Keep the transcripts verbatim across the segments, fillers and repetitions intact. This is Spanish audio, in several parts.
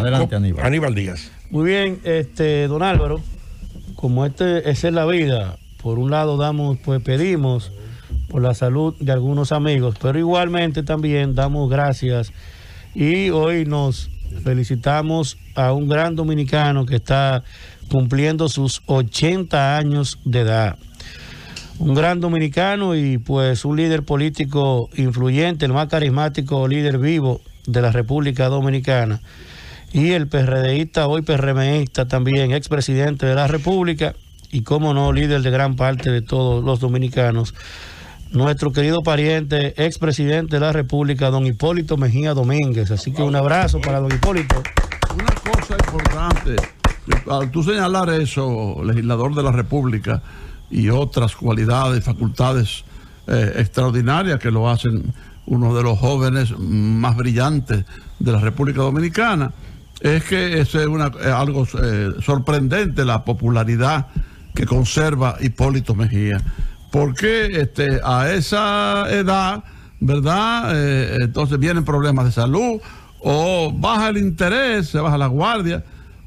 Adelante, Aníbal. Aníbal Díaz. Muy bien, este, don Álvaro, como este, esa es la vida, por un lado damos, pues pedimos por la salud de algunos amigos, pero igualmente también damos gracias y hoy nos felicitamos a un gran dominicano que está cumpliendo sus ochenta años de edad. Un gran dominicano y pues un líder político influyente, el más carismático líder vivo de la República Dominicana. Y el PRDista, hoy PRMista también, expresidente de la República y, como no, líder de gran parte de todos los dominicanos. Nuestro querido pariente, expresidente de la República, don Hipólito Mejía Domínguez. Así que un abrazo para don Hipólito. Una cosa importante, al tú señalar eso, legislador de la República, y otras cualidades, facultades eh, extraordinarias que lo hacen uno de los jóvenes más brillantes de la República Dominicana, es que es una, es algo eh, sorprendente la popularidad que conserva Hipólito Mejía. Porque este, a esa edad, ¿verdad? Eh, entonces vienen problemas de salud o baja el interés, se baja la guardia.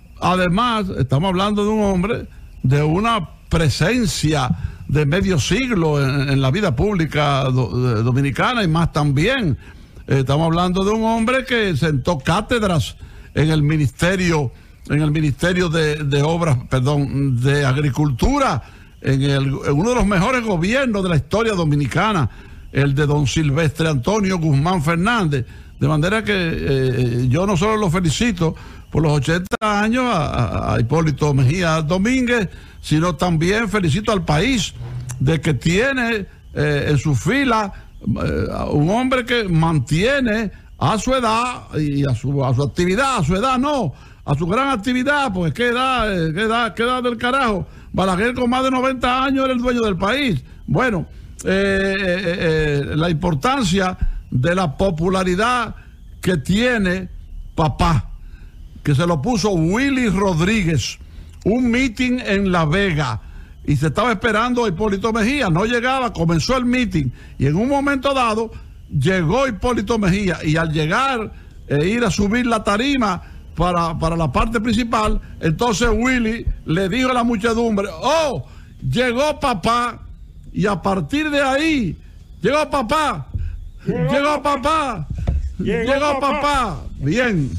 Además, estamos hablando de un hombre de una presencia de medio siglo en, en la vida pública do, dominicana y más también. Eh, estamos hablando de un hombre que sentó cátedras en el ministerio, en el ministerio de, de obras, perdón, de agricultura. En, el, en uno de los mejores gobiernos de la historia dominicana, el de don Silvestre Antonio Guzmán Fernández. De manera que eh, yo no solo lo felicito por los ochenta años a, a Hipólito Mejía Domínguez, sino también felicito al país de que tiene eh, en su fila eh, un hombre que mantiene a su edad y a su, a su actividad, a su edad no, a su gran actividad, porque qué edad, eh, qué edad, qué edad del carajo. Balaguer con más de noventa años era el dueño del país. Bueno, eh, eh, eh, la importancia de la popularidad que tiene papá, que se lo puso Willy Rodríguez, un meeting en La Vega, y se estaba esperando a Hipólito Mejía, no llegaba, comenzó el meeting, y en un momento dado llegó Hipólito Mejía, y al llegar e ir a subir la tarima Para, para la parte principal, entonces Willy le dijo a la muchedumbre: oh, llegó papá, y a partir de ahí, llegó papá, llegó, llegó papá, llegó, llegó papá. papá. Bien.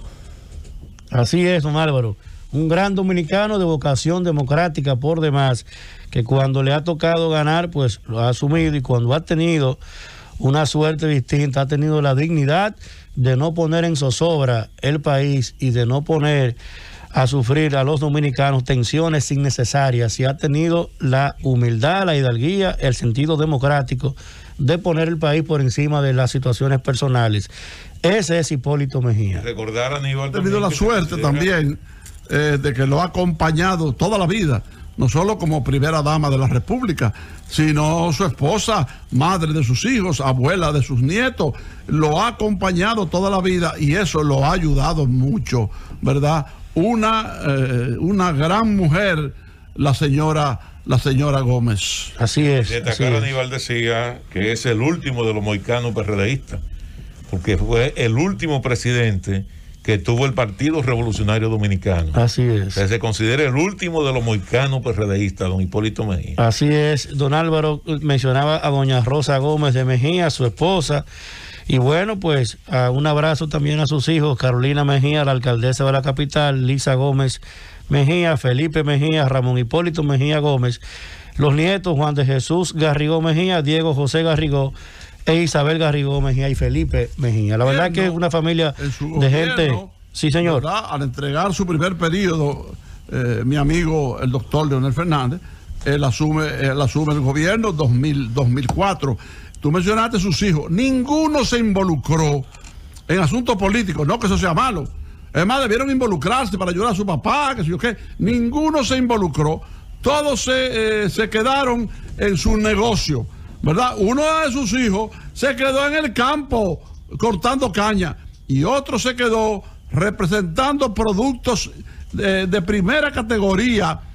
Así es, don Álvaro, un gran dominicano de vocación democrática por demás, que cuando le ha tocado ganar, pues lo ha asumido, y cuando ha tenido una suerte distinta, ha tenido la dignidad de no poner en zozobra el país y de no poner a sufrir a los dominicanos tensiones innecesarias, y ha tenido la humildad, la hidalguía, el sentido democrático de poner el país por encima de las situaciones personales. Ese es Hipólito Mejía. Recordar a Aníbal, ha tenido la suerte también eh, de que lo ha acompañado toda la vida, no solo como primera dama de la República, sino su esposa, madre de sus hijos, abuela de sus nietos, lo ha acompañado toda la vida, y eso lo ha ayudado mucho, ¿verdad? Una, eh, una gran mujer, la señora, la señora Gómez. Así es. Destacar, Aníbal decía que es el último de los moicanos PRDistas, porque fue el último presidente que tuvo el Partido Revolucionario Dominicano. Así es. O sea, se considera el último de los moicanos PRDistas, don Hipólito Mejía. Así es. Don Álvaro mencionaba a doña Rosa Gómez de Mejía, su esposa, y bueno, pues a un abrazo también a sus hijos, Carolina Mejía, la alcaldesa de la capital, Lisa Gómez Mejía, Felipe Mejía, Ramón Hipólito Mejía Gómez, los nietos Juan de Jesús Garrigó Mejía, Diego José Garrigó, e Isabel Garrigó Mejía y Felipe Mejía. La verdad que es una familia de gente. Sí, señor. ¿Verdad? Al entregar su primer periodo, eh, mi amigo el doctor Leonel Fernández, él asume, él asume el gobierno dos mil, dos mil cuatro. Tú mencionaste sus hijos. Ninguno se involucró en asuntos políticos. No que eso sea malo. Además, debieron involucrarse para ayudar a su papá, que sé yo qué. Ninguno se involucró. Todos se, eh, se quedaron en su negocio, ¿verdad? Uno de sus hijos se quedó en el campo cortando caña, y otro se quedó representando productos de, de primera categoría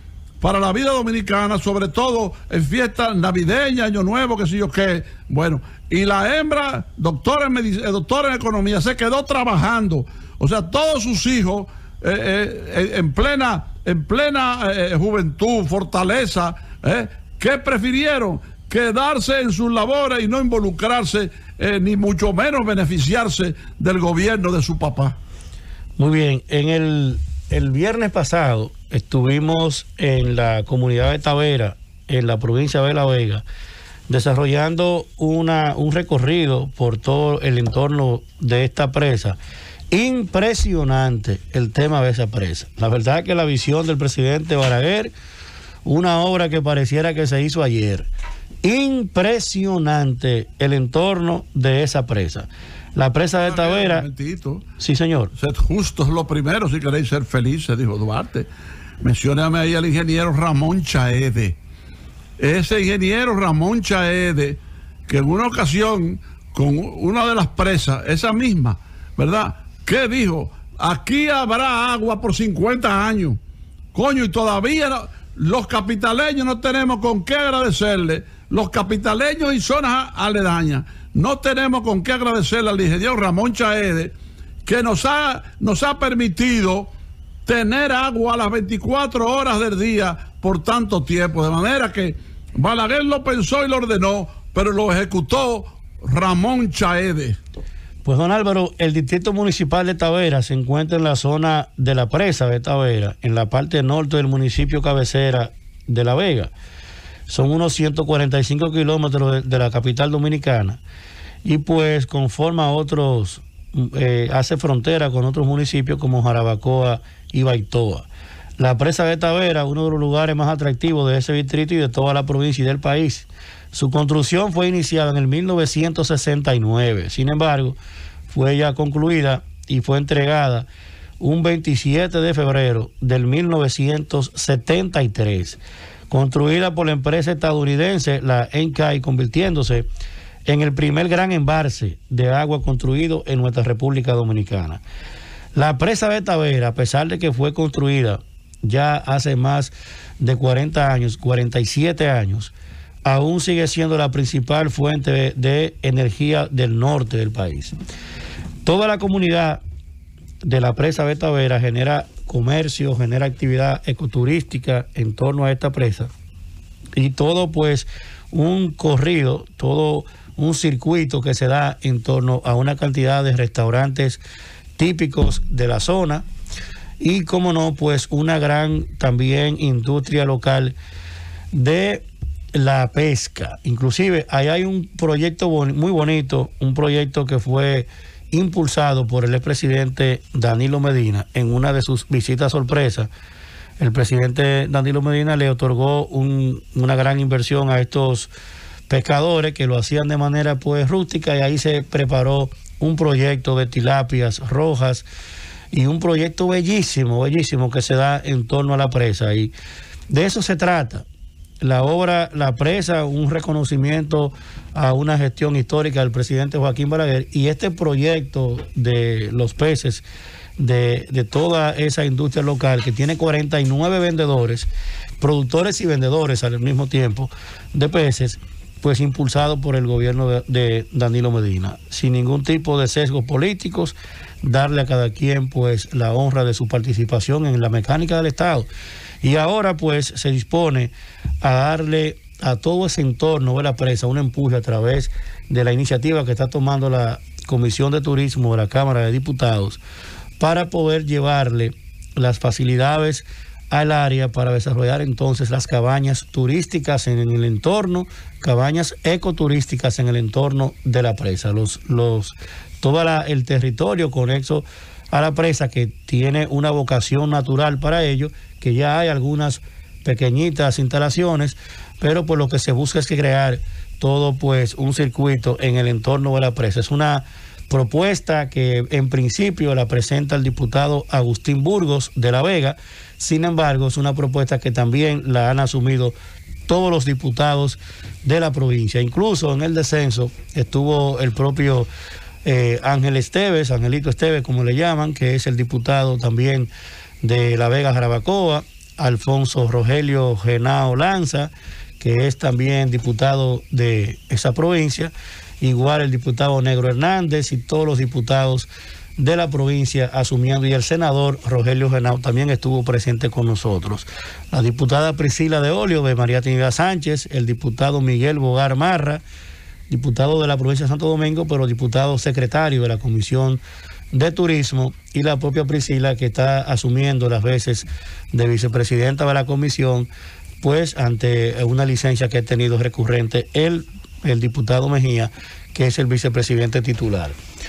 para la vida dominicana, sobre todo en fiestas navideñas, Año Nuevo, qué sé yo qué. Bueno, y la hembra, doctora en, medic- doctora en economía, se quedó trabajando. O sea, todos sus hijos eh, eh, en plena, en plena eh, juventud, fortaleza, eh, ¿qué prefirieron? Quedarse en sus labores y no involucrarse, eh, ni mucho menos beneficiarse del gobierno de su papá. Muy bien, en el, el viernes pasado estuvimos en la comunidad de Tavera, en la provincia de La Vega, desarrollando una, un recorrido por todo el entorno de esta presa. Impresionante el tema de esa presa. La verdad que la visión del presidente Balaguer, una obra que pareciera que se hizo ayer. Impresionante el entorno de esa presa. La presa de Tavera. Un momentito. Sí, señor. Sed justos lo primero si queréis ser felices, dijo Duarte. Mencióname ahí al ingeniero Ramón Chaede. Ese ingeniero Ramón Chaede, que en una ocasión, con una de las presas, esa misma, ¿verdad? ¿Qué dijo? Aquí habrá agua por cincuenta años. Coño, y todavía no, los capitaleños no tenemos con qué agradecerle. Los capitaleños y zonas aledañas no tenemos con qué agradecerle al ingeniero Ramón Chaede, que nos ha, nos ha permitido tener agua a las veinticuatro horas del día por tanto tiempo. De manera que Balaguer lo pensó y lo ordenó, pero lo ejecutó Ramón Chaede. Pues, don Álvaro, el distrito municipal de Tavera se encuentra en la zona de la presa de Tavera, en la parte norte del municipio cabecera de La Vega. Son unos ciento cuarenta y cinco kilómetros de, de la capital dominicana y pues conforma otros, eh, hace frontera con otros municipios como Jarabacoa y Baitoa. La presa de Tavera, uno de los lugares más atractivos de ese distrito y de toda la provincia y del país. Su construcción fue iniciada en el mil novecientos sesenta y nueve, sin embargo, fue ya concluida y fue entregada un veintisiete de febrero del mil novecientos setenta y tres, construida por la empresa estadounidense, la ENCAI, convirtiéndose en el primer gran embalse de agua construido en nuestra República Dominicana. La presa de Tavera, a pesar de que fue construida ya hace más de cuarenta años, cuarenta y siete años, aún sigue siendo la principal fuente de, de energía del norte del país. Toda la comunidad de la presa de Tavera genera comercio, genera actividad ecoturística en torno a esta presa y todo pues un corrido, todo un circuito que se da en torno a una cantidad de restaurantes típicos de la zona y, como no, pues una gran también industria local de la pesca. Inclusive ahí hay un proyecto bon- muy bonito, un proyecto que fue impulsado por el expresidente Danilo Medina en una de sus visitas sorpresa. El presidente Danilo Medina le otorgó un, una gran inversión a estos pescadores que lo hacían de manera pues rústica y ahí se preparó un proyecto de tilapias rojas y un proyecto bellísimo, bellísimo que se da en torno a la presa y de eso se trata. La obra, la presa, un reconocimiento a una gestión histórica del presidente Joaquín Balaguer y este proyecto de los peces de, de toda esa industria local que tiene cuarenta y nueve vendedores, productores y vendedores al mismo tiempo de peces, pues impulsado por el gobierno de, de Danilo Medina, sin ningún tipo de sesgos políticos, darle a cada quien pues la honra de su participación en la mecánica del Estado. Y ahora pues se dispone a darle a todo ese entorno de la presa un empuje a través de la iniciativa que está tomando la Comisión de Turismo de la Cámara de Diputados para poder llevarle las facilidades al área para desarrollar entonces las cabañas turísticas en el entorno, cabañas ecoturísticas en el entorno de la presa. Los, los, todo la, el territorio conexo a la presa que tiene una vocación natural para ello, que ya hay algunas pequeñitas instalaciones, pero pues lo que se busca es que crear todo pues un circuito en el entorno de la presa. Es una propuesta que en principio la presenta el diputado Agustín Burgos de La Vega, sin embargo es una propuesta que también la han asumido todos los diputados de la provincia. Incluso en el descenso estuvo el propio eh, Ángel Esteves, Angelito Esteves como le llaman, que es el diputado también de La Vega Jarabacoa, Alfonso Rogelio Genao Lanza, que es también diputado de esa provincia, igual el diputado Negro Hernández y todos los diputados de la provincia asumiendo, y el senador Rogelio Genao también estuvo presente con nosotros. La diputada Priscila de Olio, de María Trinidad Sánchez, el diputado Miguel Bogar Marra, diputado de la provincia de Santo Domingo, pero diputado secretario de la Comisión de Turismo, y la propia Priscila, que está asumiendo las veces de vicepresidenta de la comisión, pues ante una licencia que ha tenido recurrente el, el diputado Mejía, que es el vicepresidente titular.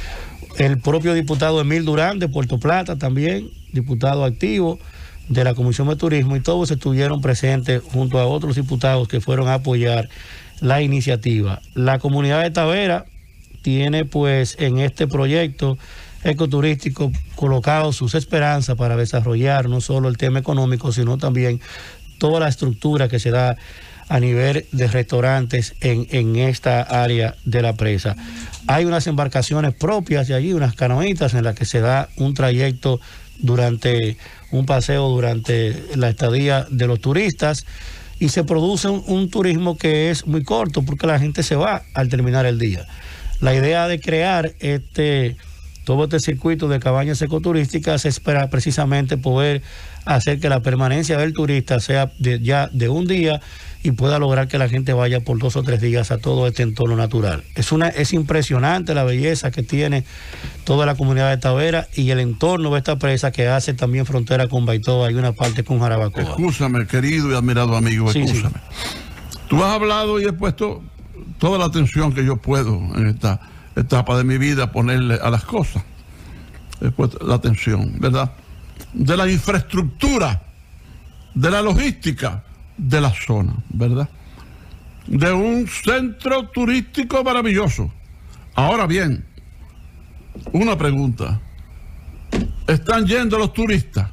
El propio diputado Emil Durán de Puerto Plata también, diputado activo de la Comisión de Turismo, y todos estuvieron presentes junto a otros diputados que fueron a apoyar la iniciativa. La comunidad de Tavera tiene pues en este proyecto ecoturístico colocado sus esperanzas para desarrollar no solo el tema económico, sino también toda la estructura que se da a nivel de restaurantes en, en esta área de la presa. Hay unas embarcaciones propias de allí, unas canoitas en las que se da un trayecto durante un paseo durante la estadía de los turistas, y se produce un, un turismo que es muy corto porque la gente se va al terminar el día. La idea de crear este todo este circuito de cabañas ecoturísticas es para precisamente poder hacer que la permanencia del turista sea de, ya de un día, y pueda lograr que la gente vaya por dos o tres días a todo este entorno natural. Es una es impresionante la belleza que tiene toda la comunidad de Tavera y el entorno de esta presa, que hace también frontera con Baitoa y una parte con Jarabacoa. Escúchame, querido y admirado amigo, sí, escúchame. Sí. Tú has hablado y he puesto toda la atención que yo puedo en esta etapa de mi vida ponerle a las cosas. He puesto la atención, ¿verdad? De la infraestructura, de la logística de la zona, ¿verdad? De un centro turístico maravilloso. Ahora bien, una pregunta. ¿Están yendo los turistas?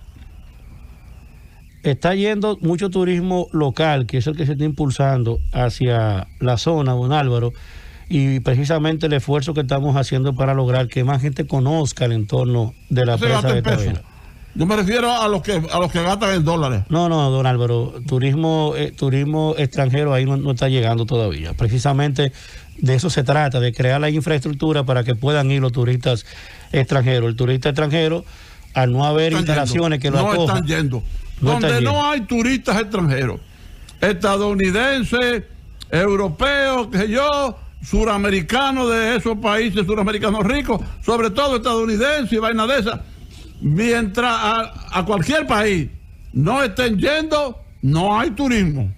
Está yendo mucho turismo local, que es el que se está impulsando hacia la zona, don Álvaro, y precisamente el esfuerzo que estamos haciendo para lograr que más gente conozca el entorno de la presa de Tavera. Yo me refiero a los que a los que gastan en dólares. No, no, don Álvaro, turismo eh, turismo extranjero ahí no, no está llegando todavía. Precisamente de eso se trata, de crear la infraestructura para que puedan ir los turistas extranjeros. El turista extranjero, al no haber instalaciones que lo no acojan, están yendo. No Donde están no yendo. hay turistas extranjeros, estadounidenses, europeos, que yo, suramericanos de esos países suramericanos ricos, sobre todo estadounidenses y vaina de esas. Mientras a, a cualquier país no estén yendo, no hay turismo.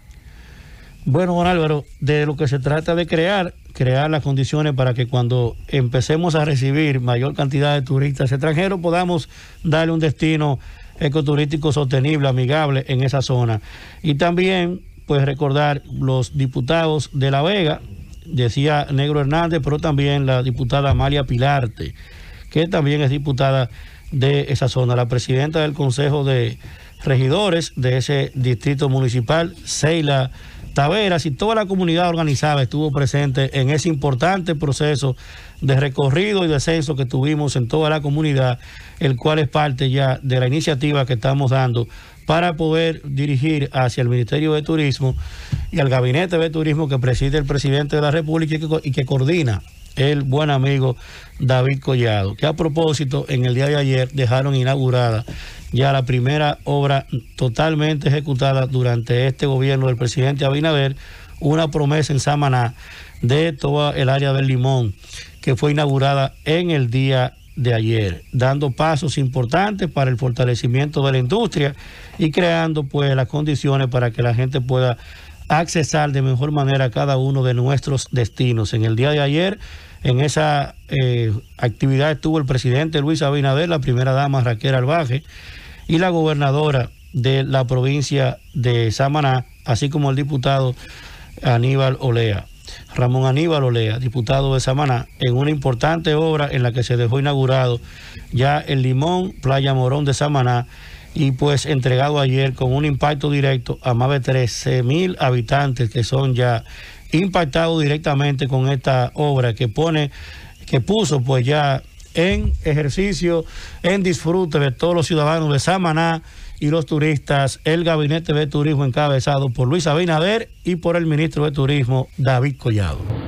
Bueno, don Álvaro, de lo que se trata de crear, crear las condiciones para que cuando empecemos a recibir mayor cantidad de turistas extranjeros podamos darle un destino ecoturístico sostenible, amigable en esa zona. Y también, pues recordar los diputados de La Vega, decía Negro Hernández, pero también la diputada Amalia Pilarte, que también es diputada de esa zona, la presidenta del Consejo de Regidores de ese distrito municipal, Seila Taveras, y toda la comunidad organizada estuvo presente en ese importante proceso de recorrido y descenso que tuvimos en toda la comunidad, el cual es parte ya de la iniciativa que estamos dando para poder dirigir hacia el Ministerio de Turismo y al Gabinete de Turismo que preside el presidente de la República y que, y que coordina el buen amigo David Collado, que a propósito en el día de ayer dejaron inaugurada ya la primera obra totalmente ejecutada durante este gobierno del presidente Abinader, una promesa en Samaná de toda el área del Limón, que fue inaugurada en el día de ayer, dando pasos importantes para el fortalecimiento de la industria y creando pues las condiciones para que la gente pueda accesar de mejor manera a cada uno de nuestros destinos. En el día de ayer, en esa eh, actividad estuvo el presidente Luis Abinader, la primera dama Raquel Albaje y la gobernadora de la provincia de Samaná, así como el diputado Aníbal Olea, Ramón Aníbal Olea, diputado de Samaná, en una importante obra en la que se dejó inaugurado ya el Limón Playa Morón de Samaná, y pues entregado ayer con un impacto directo a más de trece mil habitantes que son ya impactados directamente con esta obra que pone, que puso pues ya en ejercicio, en disfrute de todos los ciudadanos de Samaná y los turistas, el Gabinete de Turismo encabezado por Luis Abinader y por el ministro de Turismo, David Collado.